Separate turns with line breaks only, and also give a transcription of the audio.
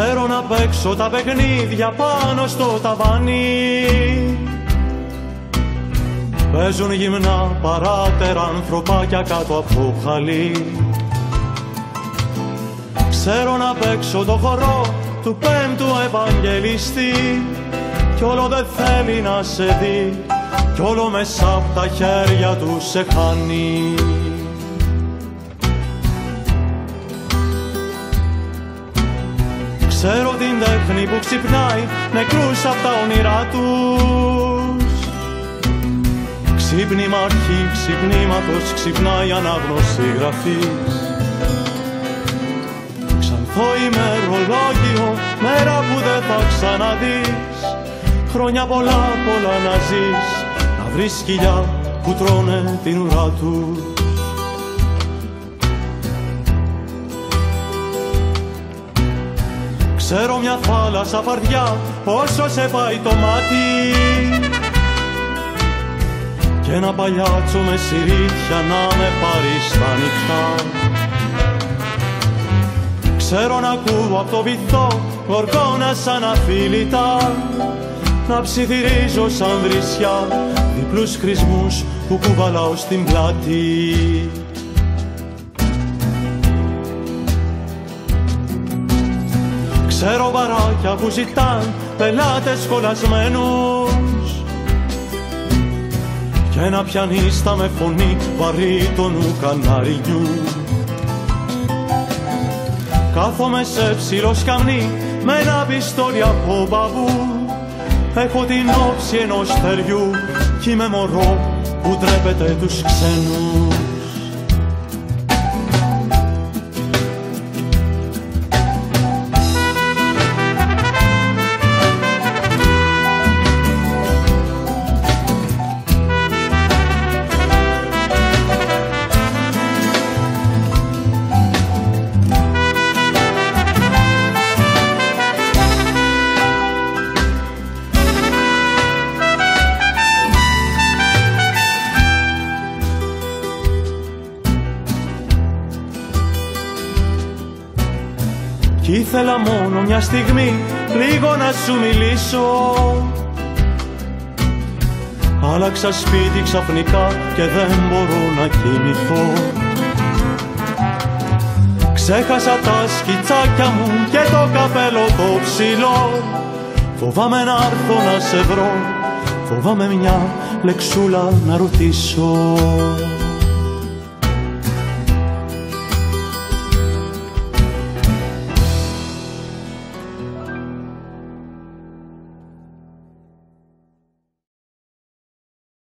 Ξέρω να παίξω τα παιχνίδια πάνω στο ταβάνι. Παίζουν γυμνά παράτερα ανθρωπάκια κάτω από το χαλί. Ξέρω να παίξω το χορό του πέμπτου Ευαγγελιστή. Κι όλο δεν θέλει να σε δει, κι όλο μέσα απ' τα χέρια του σε χάνει. Ξέρω την τέχνη που ξυπνάει νεκρούς απ' τα όνειρά τους. Ξύπνημα αρχή ξυπνήματος, ξυπνάει ανάγνωση γραφής. Ξανθό ημερολόγιο, μέρα που δεν θα ξαναδείς. Χρόνια πολλά πολλά να ζεις, να βρεις σκυλιά που τρώνε την ουρά του. Ξέρω μια θάλασσα φαρδιά όσο σε πάει το μάτι, και ένα παλιάτσο με σιρίτια να με πάρει στα νυχτά. Ξέρω να ακούω απ' το βυθό γοργόνα σαν αφίλητα, να ψιθυρίζω σαν βρισιά διπλούς χρησμούς που κουβαλάω στην πλάτη. Ξέρω μπαράκια που ζητάν πελάτες σχολασμένους, και ένα πιανίστα με φωνή βαρύτονου καναριού. Κάθομαι σε ψηλό σκαμνί με ένα πιστόλι από μπαμπού. Έχω την όψη ενός θεριού κι είμαι μωρό που ντρέπεται τους ξένους. Κι ήθελα μόνο μια στιγμή λίγο να σου μιλήσω. Άλλαξα σπίτι ξαφνικά και δεν μπορώ να κοιμηθώ. Ξέχασα τα σκιτσάκια μου και το καπέλο το ψηλό. Φοβάμαι να έρθω να σε βρω, φοβάμαι μια λεξούλα να ρωτήσω.